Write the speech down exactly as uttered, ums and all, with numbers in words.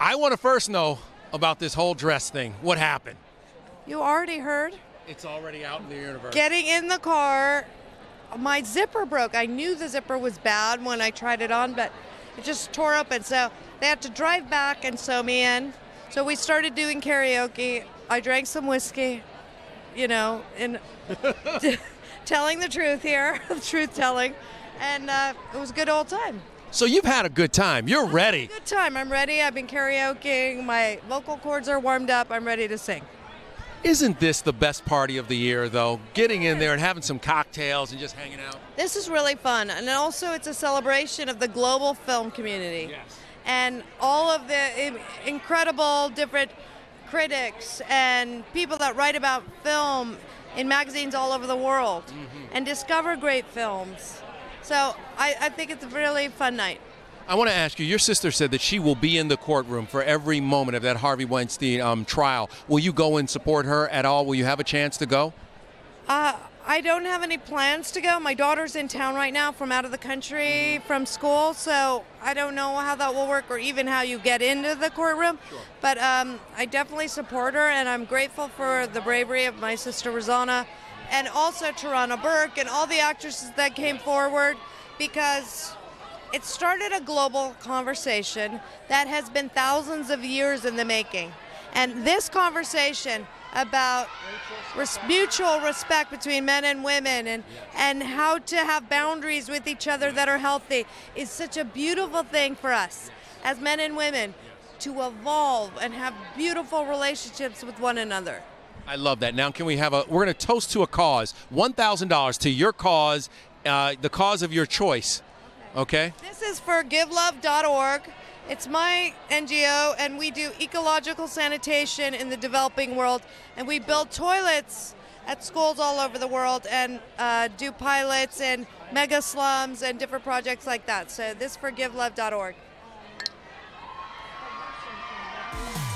I want to first know about this whole dress thing. What happened? You already heard? It's already out in the universe. Getting in the car, my zipper broke. I knew the zipper was bad when I tried it on, but it just tore open. So they had to drive back and sew me in. So we started doing karaoke. I drank some whiskey, you know, and telling the truth here, truth telling. And uh, it was a good old time. So you've had a good time. You're ready. Good time. I'm ready. I've been karaokeing. My vocal cords are warmed up. I'm ready to sing. Isn't this the best party of the year, though? Getting in there and having some cocktails and just hanging out? This is really fun. And also it's a celebration of the global film community. Yes. And all of the incredible different critics and people that write about film in magazines all over the world mm-hmm. and discover great films. So I, I think it's a really fun night. I want to ask you, your sister said that she will be in the courtroom for every moment of that Harvey Weinstein um, trial. Will you go and support her at all? Will you have a chance to go? Uh, I don't have any plans to go. My daughter's in town right now from out of the country from school, so I don't know how that will work or even how you get into the courtroom. Sure. But um, I definitely support her, and I'm grateful for the bravery of my sister Rosanna and also Tarana Burke and all the actresses that came forward, because it started a global conversation that has been thousands of years in the making. And this conversation about res- mutual respect between men and women and, and how to have boundaries with each other that are healthy is such a beautiful thing for us as men and women to evolve and have beautiful relationships with one another. I love that. Now can we have a, we're going to toast to a cause, one thousand dollars to your cause, uh, the cause of your choice. Okay. This is for give love dot org. It's my N G O, and we do ecological sanitation in the developing world, and we build toilets at schools all over the world and uh, do pilots in mega slums and different projects like that. So this is for give love dot org.